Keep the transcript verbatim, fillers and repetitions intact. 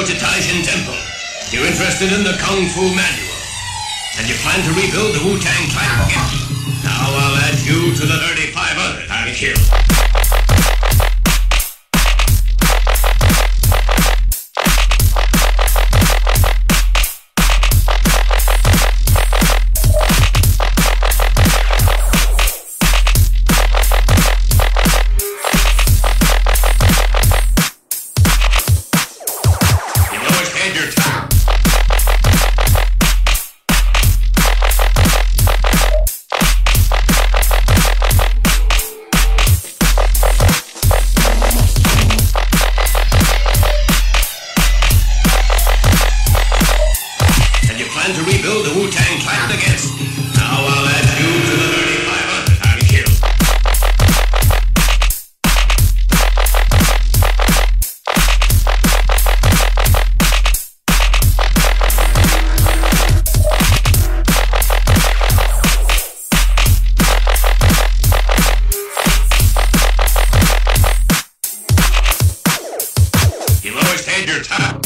go to Taishan Temple. You're interested in the Kung Fu Manual. And you plan to rebuild the Wu-Tang Clan again. Now I'll add you to the thirty-five others I'll kill. To rebuild the Wu-Tang Clan again. Now I'll add you to the thirty-five others I'll kill. You've always had your time.